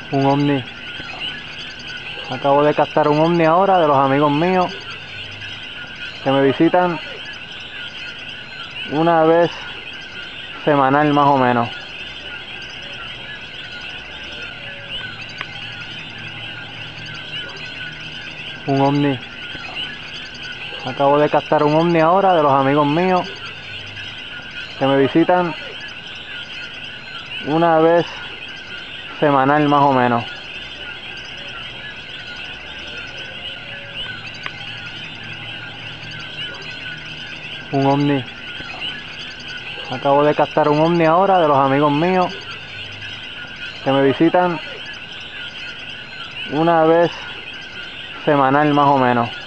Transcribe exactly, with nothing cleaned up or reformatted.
Un ovni. Acabo de captar un ovni ahora de los amigos míos que me visitan una vez semanal más o menos. Un ovni. Acabo de captar un ovni ahora de los amigos míos que me visitan una vez semanal más o menos. Un ovni. Acabo de captar un ovni ahora de los amigos míos que me visitan una vez semanal más o menos.